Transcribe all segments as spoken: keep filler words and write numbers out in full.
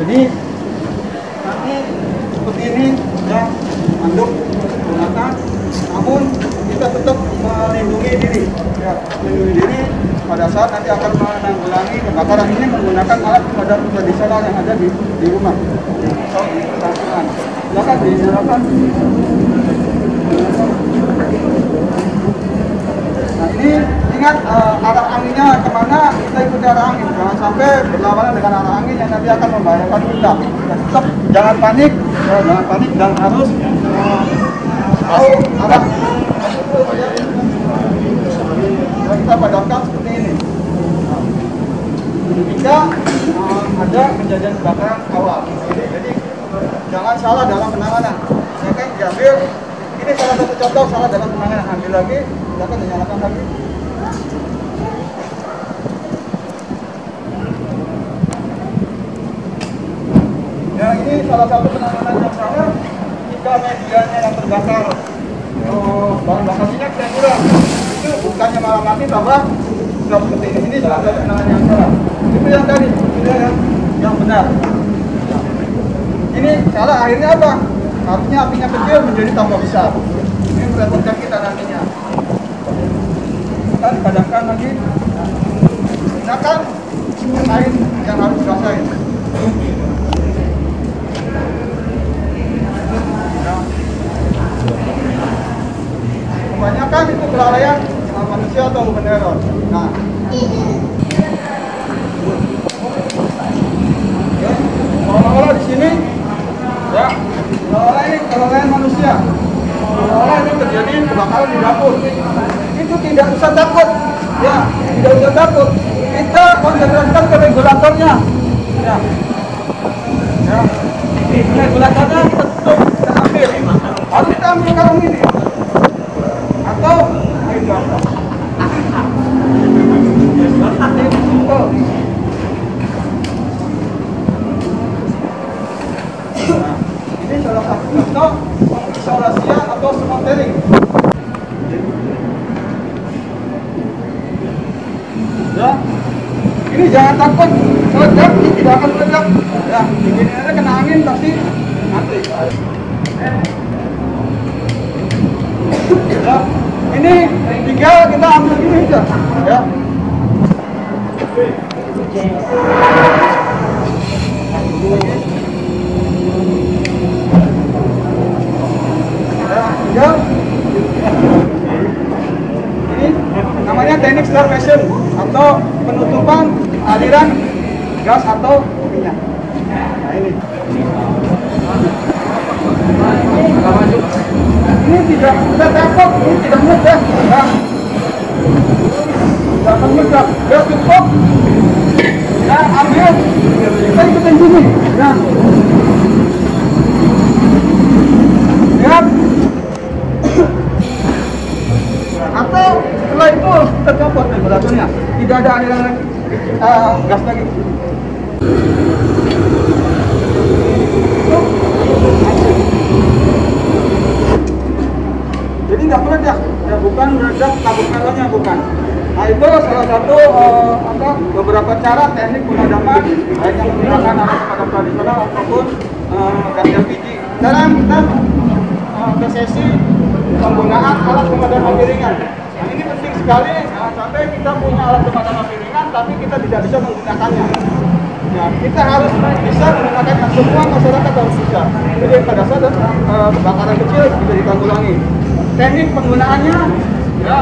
ini nanti seperti ini ya, anduk menggunakan, namun kita tetap melindungi diri ya, melindungi diri pada saat nanti akan menanggulangi kebakaran ini menggunakan alat pemadam tradisional yang ada di, di rumah atau di perkampungan. Silakan dinyalakan. Nah ini ingat uh, arah anginnya kemana, kita ikuti arah angin, jangan sampai berlawanan dengan arah angin yang nanti akan membahayakan kita. Ya, tetap jangan panik, ya, jangan panik dan harus uh, tahu arah. Ya, kita padamkan seperti ini. Nah, jika uh, ada kejadian kebakaran awal, jadi jangan salah dalam penanganan. Ya kan diambil. Ini salah satu contoh salah dalam penanganan. Ambil lagi, silakan dinyalakan lagi. Ya ini salah satu penanganan yang salah. Jika medianya yang terbakar, oh, bahan bakar minyak saya kurang, itu bukannya malah mati tambah sudah seperti ini. Ini salah satu penanganan yang salah. Itu yang tadi, itu yang yang benar. Nah, ini salah akhirnya apa? Artinya apinya kecil menjadi tambah besar. Ini merepotkan kita nantinya. Kita dipadamkan lagi. Gunakan kain yang harus dirasain. Nah, kebanyakan itu kelalaian manusia atau human error. Nah, ya, olah-olah di sini, ya. Kalau ini kelalaian manusia, kalau ini terjadi kebakaran di dapur, itu tidak usah takut, ya, tidak usah takut. Kita konsentrasikan ke regulatornya, ya, ya. Regulatornya tetap kita ambil, harus kita ambil karung ini, atau itu apa? Ini salah satu contoh pengisolasian atau smothering. Ya, ini jangan takut meledak, ini tidak akan meledak. Ya, ini ada kena angin pasti mati. Ya, ini tinggal kita ambil ini saja. Ya. Ya, ini namanya teknik starvation atau penutupan aliran gas atau minyak. Nah ini, ini tidak tidak takut, ini tidak mudah. Nah, tidak akan mudah. Ya cukup. Ya ambil, kita ikutin sini. Nah, lihat. Atau setelah itu kita copot regulatornya, tidak ada aliran lagi, uh, gas lagi. Jadi nggak meledak, ya bukan meledak tabung melonnya, bukan. Nah itu salah satu uh, apa, beberapa cara teknik pemadaman, baik yang menggunakan alat pemadam tradisional ataupun uh, gas L P G. Sekarang kita uh, ke sesi penggunaan alat pemadam api ringan. Nah ini penting sekali, nah, sampai kita punya alat pemadam api ringan tapi kita tidak bisa menggunakannya. Ya, kita harus bisa menggunakannya, semua masyarakat harus bisa. Jadi pada saat uh, kebakaran kecil bisa ditanggulangi. Teknik penggunaannya, ya,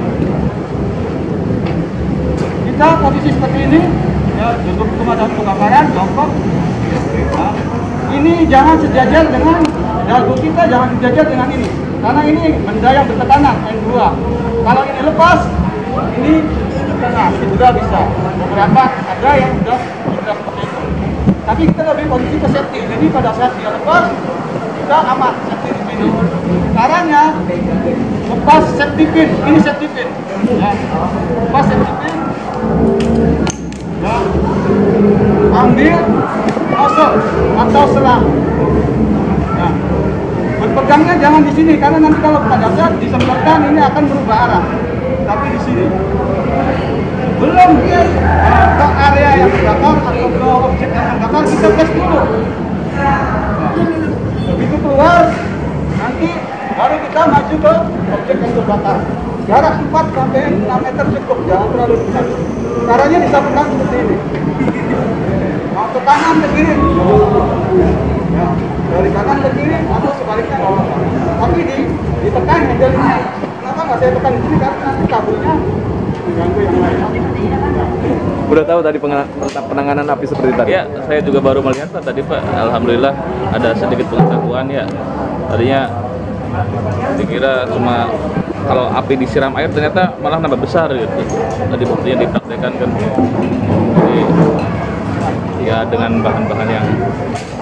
kita posisi seperti ini, ya, untuk pemadam kebakaran, jongkok. Nah, ini jangan sejajar dengan dagu kita, jangan sejajar dengan ini. Karena ini benda yang bertekanan, N dua. Kalau ini lepas, ini tengah, ini juga bisa. Beberapa ada yang sudah sudah seperti itu. Tapi kita lebih posisi ke safety. Jadi pada saat dia lepas, kita aman, safety di sini. Caranya, lepas safety pin, ini safety pin. Ya. Lepas safety pin. Ya. Ambil nozzle atau selang. Ya. Berpegangnya jangan di sini karena nanti kalau pada saat disemprotkan ini akan berubah arah. Tapi di sini belum uh, ke area yang terbakar atau ke objek yang terbakar kita tes dulu. Nah, begitu keluar, nanti baru kita maju ke objek yang terbakar. Jarak empat sampai enam meter cukup, jangan terlalu dekat. Caranya disatukan seperti ini. Mau ke kanan ke kiri, ya, dari kanan ke kiri atau sebaliknya nggak apa-apa. Tapi di ditekan handle-nya. Kenapa nggak saya tekan di sini? Karena nanti kabelnya mengganggu yang lain. Udah tahu tadi penanganan api seperti tadi? Ya, saya juga baru melihat Pak tadi Pak. Alhamdulillah ada sedikit pengetahuan ya. Tadinya dikira cuma kalau api disiram air ternyata malah nambah besar gitu. Tadi buktinya dipraktekkan kan. Jadi ya dengan bahan-bahan yang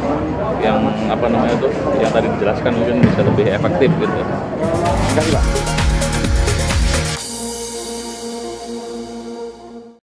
yang apa namanya tuh yang tadi dijelaskan mungkin bisa lebih efektif gitu. Terima kasih Pak.